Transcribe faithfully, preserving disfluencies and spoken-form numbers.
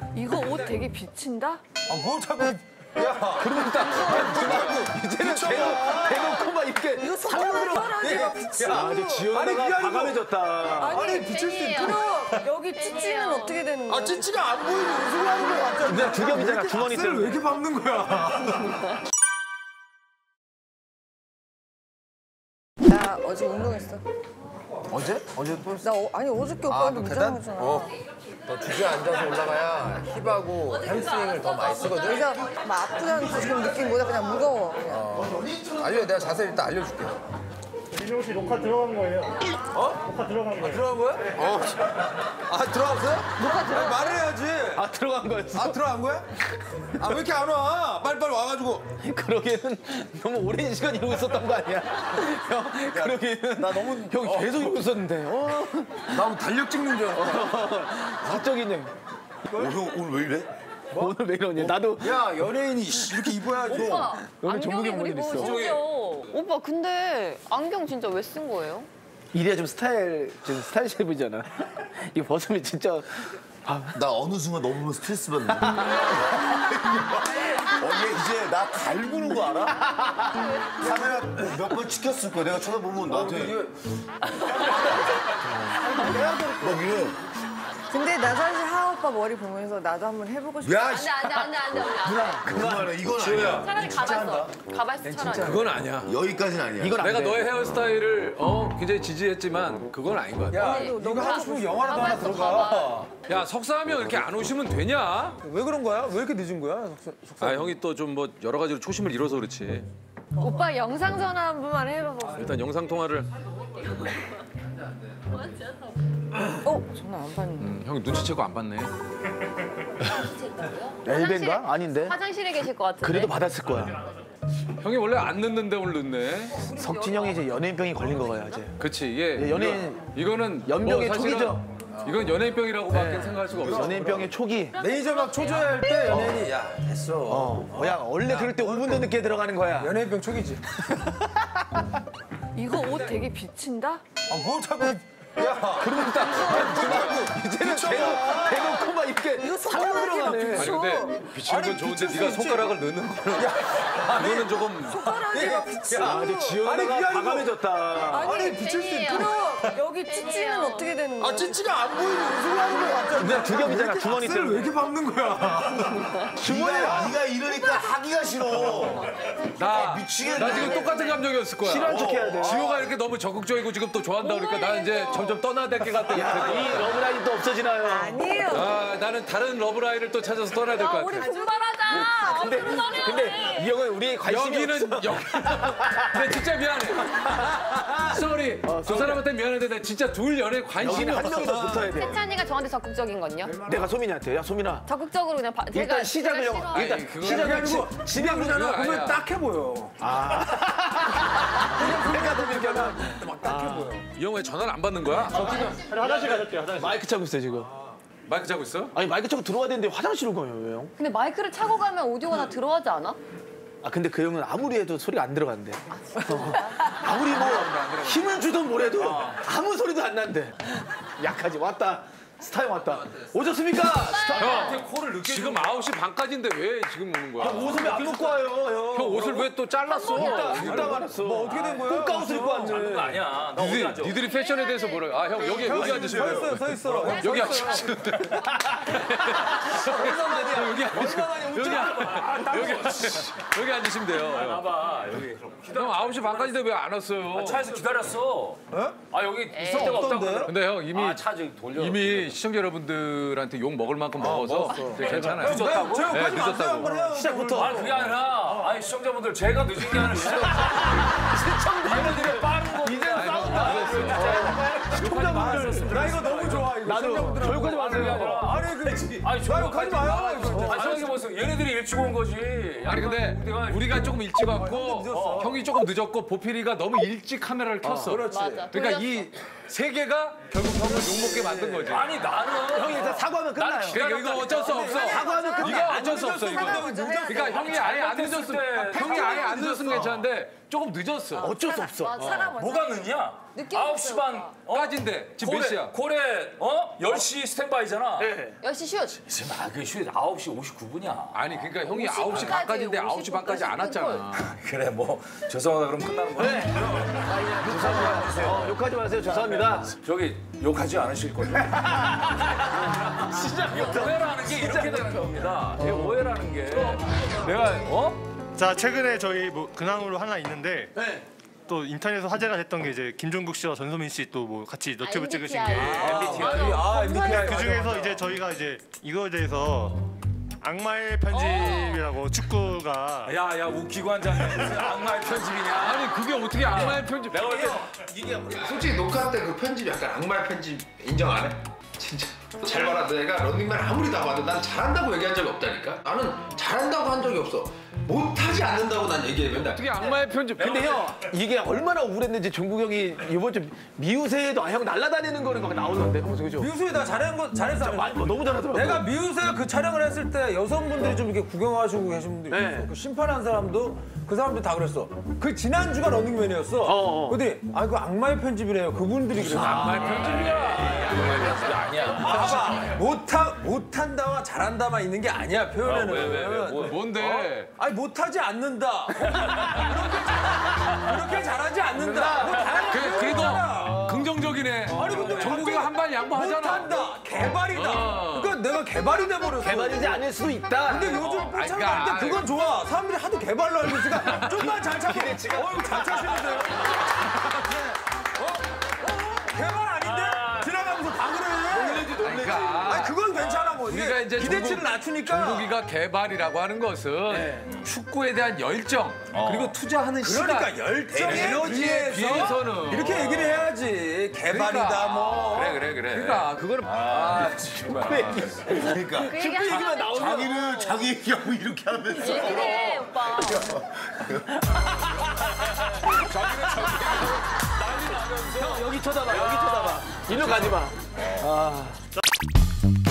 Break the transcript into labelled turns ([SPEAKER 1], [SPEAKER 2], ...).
[SPEAKER 1] 이거 옷 되게 비친다?
[SPEAKER 2] 아, 뭘 자꾸. 야,
[SPEAKER 3] 그러면 딱 이제는 대놓고, 대놓고 막 이렇게
[SPEAKER 1] 이거 손가락 털어내가 비치고.
[SPEAKER 3] 아, 이제 지연이가 과감해졌다.
[SPEAKER 1] 아니,
[SPEAKER 2] 비칠 수 있다.
[SPEAKER 1] 그럼 여기 찌찌는 어떻게 되는 거야?
[SPEAKER 2] 아, 찌찌가 안 보이는 웃음을 하는 거야, 갑자기.
[SPEAKER 3] 근데 두 겹이잖아, 주머니
[SPEAKER 2] 왜
[SPEAKER 3] 때문에.
[SPEAKER 2] 이렇게 밟는 거야?
[SPEAKER 1] 나 어제 운동했어.
[SPEAKER 2] 어제? 어제 또?
[SPEAKER 1] 나 어, 아니 어저께 오빠한테
[SPEAKER 2] 계단?
[SPEAKER 1] 문자 했잖아.
[SPEAKER 2] 어. 더 주저에 앉아서 올라가야 힙하고 햄스트링을 더 많이 쓰거든.
[SPEAKER 1] 그래서 막 아프다는 지금 느낌보다 그냥 무거워. 그냥.
[SPEAKER 2] 어. 알려, 내가 자세히 일단 알려줄게.
[SPEAKER 4] 민호 씨 녹화 들어간 거예요.
[SPEAKER 2] 어?
[SPEAKER 4] 녹화 들어간 거예요.
[SPEAKER 2] 들어간 거야? 어. 아, 들어갔어요?
[SPEAKER 1] 녹화 들어갔어?
[SPEAKER 2] 아니, 말을 해야지.
[SPEAKER 3] 아, 들어간 거였어?
[SPEAKER 2] 아, 들어간 거야? 아, 왜 이렇게 안 와? 빨리빨리 와가지고.
[SPEAKER 3] 그러기에는 너무 오랜 시간 이러고 있었던 거 아니야? 형, 그러기에는 나 너무 형 계속 이러고 있었는데. 어.
[SPEAKER 2] 나 오늘 달력 찍는 줄 알았다.
[SPEAKER 3] 사적인 형.
[SPEAKER 2] 형, 오늘 왜 이래?
[SPEAKER 3] 오늘 왜 이러냐? 나도
[SPEAKER 2] 야, 연예인이 이렇게 입어야지.
[SPEAKER 5] 오빠,
[SPEAKER 3] 여기 전국에
[SPEAKER 5] 안경이
[SPEAKER 3] 뭔일
[SPEAKER 5] 그리고
[SPEAKER 3] 있어.
[SPEAKER 5] 심지어 오빠 근데 안경 진짜 왜 쓴 거예요?
[SPEAKER 3] 이래야 좀 스타일, 좀 스타일시해 보이잖아. 이거 벗으면 진짜. 아,
[SPEAKER 6] 나 어느 순간 너무 스트레스 받는 거야. 어, 얘 이제 나 갈구는 거 알아? 카메라 몇 번 찍혔을 거야. 내가 쳐다보면 나한테. 막 이래.
[SPEAKER 1] 근데 나 사실 하하 오빠 머리 보면서 나도 한번 해보고 싶어.
[SPEAKER 2] 야,
[SPEAKER 5] 안돼 안돼 안돼 안돼 안돼.
[SPEAKER 6] 그만해. 이건 아니야.
[SPEAKER 5] 차라리 가발 써. 가발 써 차라리.
[SPEAKER 7] 그건 아니야.
[SPEAKER 6] 여기까지는 아니야.
[SPEAKER 3] 이건 안
[SPEAKER 7] 내가
[SPEAKER 3] 돼.
[SPEAKER 7] 너의 헤어스타일을 어 굉장히 지지했지만 그건 아닌 것 같아.
[SPEAKER 2] 야, 이거 하고 싶으면 영화라도 하나 들어가.
[SPEAKER 7] 야 석사하면 이렇게 안 오시면 되냐?
[SPEAKER 2] 왜 그런 거야? 왜 이렇게 늦은 거야?
[SPEAKER 7] 아 형이 또 좀 뭐 여러 가지로 초심을 잃어서 그렇지.
[SPEAKER 1] 오빠 영상 전화 한 번만 해봐봐.
[SPEAKER 7] 일단 영상 통화를
[SPEAKER 1] 어? 전화 안 받네.
[SPEAKER 7] 음, 형이 눈치채고 안 받네.
[SPEAKER 3] 엘벤가? 아닌데?
[SPEAKER 5] 화장실에 계실 것 같은데.
[SPEAKER 3] 그래도 받았을 거야.
[SPEAKER 7] 형이 원래 안 늦는데 오늘 늦네.
[SPEAKER 3] 석진 형이 이제 연예인병이 걸린 거야, 이제.
[SPEAKER 7] 그치 이게
[SPEAKER 3] 예, 연예인
[SPEAKER 7] 이거, 이거는
[SPEAKER 3] 연병의
[SPEAKER 7] 뭐 사실은
[SPEAKER 3] 초기죠.
[SPEAKER 7] 이건 연예인병이라고밖에
[SPEAKER 3] 네.
[SPEAKER 7] 생각할 수가 없어.
[SPEAKER 3] 연예인병의 초기.
[SPEAKER 2] 매니저 막 초조해할 때 연예인이 야, 됐어.
[SPEAKER 3] 어, 야, 원래 그럴 때 오 분 더 늦게 들어가는 거야.
[SPEAKER 2] 연예인병 초기지.
[SPEAKER 1] 이거 옷 되게 비친다?
[SPEAKER 2] 아, 뭘 자꾸. 야,
[SPEAKER 3] 그러면 딱 이제는 대놓고, 대놓고 막 이렇게
[SPEAKER 1] 이거
[SPEAKER 3] 상으로
[SPEAKER 1] 손가락이 막
[SPEAKER 3] 들어가네.
[SPEAKER 1] 비쳐.
[SPEAKER 7] 아니 근데 비치는
[SPEAKER 2] 아니,
[SPEAKER 7] 건 좋은데
[SPEAKER 2] 비칠 수
[SPEAKER 7] 네가
[SPEAKER 2] 있지.
[SPEAKER 7] 손가락을 넣는 거는 이거는 조금
[SPEAKER 1] 손가락이 막 비쳐.
[SPEAKER 3] 아, 근데
[SPEAKER 2] 아니,
[SPEAKER 3] 지연이가
[SPEAKER 2] 그게 아니고.
[SPEAKER 3] 과감해졌다.
[SPEAKER 2] 아니, 비칠 수 있다.
[SPEAKER 1] 그럼 여기 찌찌는 어떻게 되는 거야?
[SPEAKER 2] 아, 찌찌가 안 보이는 웃음을 하는 거야, 갑자기.
[SPEAKER 3] 근데 두 겹이잖아, 주머니
[SPEAKER 2] 왜
[SPEAKER 3] 때문에.
[SPEAKER 2] 이렇게 밟는 거야?
[SPEAKER 6] 네가, 네가 이러니까 하기가 싫어.
[SPEAKER 7] 나,
[SPEAKER 6] 미치겠네.
[SPEAKER 7] 나 지금 똑같은 감정이었을 거야.
[SPEAKER 3] 싫어한 척 해야 돼.
[SPEAKER 7] 지호가 이렇게 너무 적극적이고 지금 또 좋아한다 그러니까 나 이제 점점 떠나야 될 것 같아.
[SPEAKER 3] 야, 이 러브라인 또 없어지나요?
[SPEAKER 1] 아니에요.
[SPEAKER 7] 아, 나는 다른 러브라인을 또 찾아서 떠나야 될 것
[SPEAKER 5] 야,
[SPEAKER 7] 같아.
[SPEAKER 5] 우리 분발하자.
[SPEAKER 3] 근데, 근데 이 형은 우리 관심이
[SPEAKER 7] 여기는
[SPEAKER 3] 없어.
[SPEAKER 7] 여기. 근데 진짜 미안해. 쏘리. 두 사람한테 미안한데 나 진짜 둘 연애 관심이
[SPEAKER 3] 여기는 한
[SPEAKER 7] 없어.
[SPEAKER 3] 명이 더 붙어야 돼.
[SPEAKER 5] 세찬이가 저한테 적극적인 건요?
[SPEAKER 3] 내가 소민이한테, 야, 소민아.
[SPEAKER 5] 적극적으로 그냥 바, 제가
[SPEAKER 3] 일단 시작을
[SPEAKER 5] 제가
[SPEAKER 3] 형,
[SPEAKER 5] 싫어하는-
[SPEAKER 3] 일단
[SPEAKER 7] 아니, 그거
[SPEAKER 3] 시작을
[SPEAKER 2] 아니고
[SPEAKER 3] 지- 진행
[SPEAKER 2] 그냥
[SPEAKER 7] 그거
[SPEAKER 2] 보면
[SPEAKER 7] 아니야.
[SPEAKER 2] 딱해 보여.
[SPEAKER 3] 내가 더 느껴나.
[SPEAKER 2] 막 딱해 보여.
[SPEAKER 7] 이 형 왜 전화를 안 받는 거야?
[SPEAKER 4] 화장실 가셨대요, 화장실.
[SPEAKER 3] 마이크 차고 있어요, 지금.
[SPEAKER 7] 마이크 잡고 있어?
[SPEAKER 3] 아니, 마이크 차고 들어와야 되는데 화장실로 가요, 왜 형?
[SPEAKER 5] 근데 마이크를 차고 가면 오디오가 다 들어가지 않아?
[SPEAKER 3] 아, 근데 그 형은 아무리 해도 소리가 안 들어간대. 어. 아무리 뭐 힘을 주든 뭐래도 아무 소리도 안 난대. 약하지. 왔다. 스타형 왔다. 오셨습니까? 스타.
[SPEAKER 7] 형, 코를 늦게 지금 아홉 시 반까지인데 왜 지금 오는 거야?
[SPEAKER 3] 옷을 왜 안 입고 와요, 형?
[SPEAKER 7] 형 옷을 왜 또 잘랐어?
[SPEAKER 3] 이따 말았어. 뭐 어떻게 된 거야? 꽃가 옷을 입고 왔네.
[SPEAKER 8] 아니야. 나 어디
[SPEAKER 7] 니들이,
[SPEAKER 8] 앉아?
[SPEAKER 7] 니들이 패션에 대해서 뭐래? 아, 형 여기 여기 앉으시면
[SPEAKER 2] 서 있어,
[SPEAKER 7] 돼요.
[SPEAKER 2] 서 있어.
[SPEAKER 7] 여기 앉으시면 돼요. 여기 앉으시면 여기 앉- 여기 여기 앉으시면 돼요.
[SPEAKER 8] 봐봐 여기.
[SPEAKER 7] 형 아홉 시 반까지인데 왜 안 왔어요?
[SPEAKER 8] 차에서 기다렸어. 아 여기 있을 데가 없다고 그러더라.
[SPEAKER 7] 근데 형 이미
[SPEAKER 8] 아차 저기 돌려.
[SPEAKER 7] 이미 시청자 여러분들한테 욕 먹을 만큼 먹어서 이제 괜찮아요.
[SPEAKER 8] 늦었다고?
[SPEAKER 2] 저
[SPEAKER 7] 네,
[SPEAKER 2] 욕하지 마세요,
[SPEAKER 7] 늦었다고.
[SPEAKER 2] 한번 해요.
[SPEAKER 3] 시작부터.
[SPEAKER 8] 아니 그게 아니라 아니 시청자분들 제가 늦은 게 아니라 시청자분들이 빠른 거.
[SPEAKER 3] 이제 싸운다. 시청자분들.
[SPEAKER 2] 나 이거 너무 좋아, 이거.
[SPEAKER 3] 나도 저욕하지 마세요.
[SPEAKER 2] 아니, 그.
[SPEAKER 8] 아니
[SPEAKER 2] 나 욕하지 마요.
[SPEAKER 8] 아니 생각해 보세요. 얘네들이 일찍 온 거지.
[SPEAKER 7] 아니 근데 우리가 조금 일찍 왔고 어, 형이 조금 늦었고 보필이가 너무 일찍 카메라를 켰어.
[SPEAKER 5] 맞아.
[SPEAKER 7] 그러니까 이 세 개가 결국 형을 욕먹게 만든 거지.
[SPEAKER 8] 아니 나는
[SPEAKER 3] 형이 일단 사과하면 끝나요.
[SPEAKER 7] 그러니까 이거 어쩔 수 없어.
[SPEAKER 3] 사과하면 끝나.
[SPEAKER 7] 이거 어쩔 수 없어 이거. 그러니까 형이 아예 안 늦었으면 형이 아예 안 늦었으면 괜찮은데 조금 늦었어.
[SPEAKER 3] 어쩔 수 없어.
[SPEAKER 1] 맞아, 사람 먼저.
[SPEAKER 8] 뭐가 늦냐?
[SPEAKER 1] 늦게
[SPEAKER 8] 아홉 시 반. 어?
[SPEAKER 7] 까진데 지금 몇
[SPEAKER 8] 고래,
[SPEAKER 7] 시야?
[SPEAKER 8] 고래 어? 열 시 스탠바이잖아.
[SPEAKER 3] 네.
[SPEAKER 5] 열 시 슛.
[SPEAKER 8] 지금 아, 그 슛 아홉 시 오십구 분이야.
[SPEAKER 7] 아니 그러니까 형이
[SPEAKER 5] 오십
[SPEAKER 7] 아홉 시
[SPEAKER 5] 분까지,
[SPEAKER 7] 반까지인데 아홉 시 반까지 안
[SPEAKER 5] 오십
[SPEAKER 7] 왔잖아.
[SPEAKER 8] 그래 뭐 죄송하다 그럼 끝나는 거야.
[SPEAKER 3] 네. 어, 욕하지 마세요. 죄송합니다.
[SPEAKER 8] 저기 욕하지 않으실 거예요.
[SPEAKER 3] 진짜
[SPEAKER 8] 오해라는 게 이렇게 되는 겁니다. 이 오해라는 게 내가 어?
[SPEAKER 4] 자, 최근에 저희 뭐 근황으로 하나 있는데
[SPEAKER 3] 네.
[SPEAKER 4] 또 인터넷에서 화제가 됐던 게 이제 김종국 씨와 전소민 씨 또 뭐 같이 너튜브 찍으신 게
[SPEAKER 5] 엠비티아이.
[SPEAKER 8] 아, 엠비티아이.
[SPEAKER 4] 그 중에서 이제 저희가 이제 이거에 대해서 악마의 편집이라고 축구가
[SPEAKER 8] 야야 웃기고 앉았네. 무슨 악마의 편집이냐?
[SPEAKER 7] 아니 그게 어떻게 악마의 편집?
[SPEAKER 8] 내가 볼 때
[SPEAKER 2] 이게 솔직히 녹화 때 그 편집 약간 악마의 편집 인정 안 해? 진짜 잘 봐라. 내가 런닝맨 아무리 다 봐도 난 잘한다고 얘기한 적이 없다니까. 나는 잘한다고 한 적이 없어. 못하지 않는다고 난 얘기해 맨날.
[SPEAKER 7] 어떻게 악마의 편집?
[SPEAKER 3] 근데 형 이게 얼마나 우울했는지 종국 형이 이번 주 미우새에도 아, 형 날아다니는 거는 막 나오던데. 어, 그죠?
[SPEAKER 9] 미우새 나 잘한 거 잘했어.
[SPEAKER 3] 마- 뭐 너무 잘하더라고.
[SPEAKER 9] 내가 미우새 그 촬영을 했을 때 여성분들이 좀 이렇게 구경하시고 계신 분들이
[SPEAKER 3] 네.
[SPEAKER 9] 있어. 그 심판한 사람도 그 사람들 다 그랬어. 그 지난주가 런닝맨이었어.
[SPEAKER 3] 어, 어.
[SPEAKER 9] 근데 아 이거 악마의 편집이래요. 그분들이 그랬어.
[SPEAKER 7] 악마의 편집이야.
[SPEAKER 9] 봐봐 못하 못한다와 잘한다만 있는 게 아니야 표현에는.
[SPEAKER 8] 왜, 왜, 왜, 뭐,
[SPEAKER 7] 뭔데?
[SPEAKER 9] 아니 못하지 않는다. 이렇게, 잘- 이렇게 잘하지 않는다. 뭐 다양한
[SPEAKER 7] 그, 그래도
[SPEAKER 9] 표현이잖아.
[SPEAKER 7] 긍정적이네.
[SPEAKER 9] 아니 근데
[SPEAKER 7] 종국이가 한 발 양보하잖아.
[SPEAKER 9] 못한다. 개발이다.
[SPEAKER 7] 어.
[SPEAKER 9] 그러니까 내가 개발이 돼버렸어.
[SPEAKER 3] 개발이지 않을 수도 있다.
[SPEAKER 9] 근데 요즘
[SPEAKER 7] 아니,
[SPEAKER 9] 뽀창
[SPEAKER 7] 그러니까,
[SPEAKER 9] 할때 그건 좋아. 사람들이 하도 개발로 알고 있으니까 좀만 잘 차고. 어휴 잘 차시는데요. 어? 어? 개발 아닌데? 지나가면서 다 그래.
[SPEAKER 3] 놀래지 놀래지.
[SPEAKER 7] 그러니까
[SPEAKER 9] 아니 그건 괜찮아 뭐. 이게
[SPEAKER 7] 우리가 이제
[SPEAKER 9] 기대치를
[SPEAKER 7] 종국-
[SPEAKER 9] 낮추니까.
[SPEAKER 7] 종국이가 개발이라고 하는 것은 축구에 대한 열정 그리고 투자하는
[SPEAKER 9] 그러니까
[SPEAKER 7] 시간,
[SPEAKER 9] 열정에
[SPEAKER 7] 에너지에
[SPEAKER 9] 비해서
[SPEAKER 7] 비해서는
[SPEAKER 9] 이렇게 얘기를 해야지. 개발이다
[SPEAKER 7] 그러니까.
[SPEAKER 9] 뭐.
[SPEAKER 8] 그래 그래 그래.
[SPEAKER 7] 그러니까 그거는 아,
[SPEAKER 6] 그러니까
[SPEAKER 5] 그 얘기 얘기만 나오면
[SPEAKER 6] 자기는 자기 얘기하고 이렇게 하면서
[SPEAKER 5] 얘기해 오빠.
[SPEAKER 3] 형 여기 쳐다봐. 여기 쳐다봐. 일로 가지 마.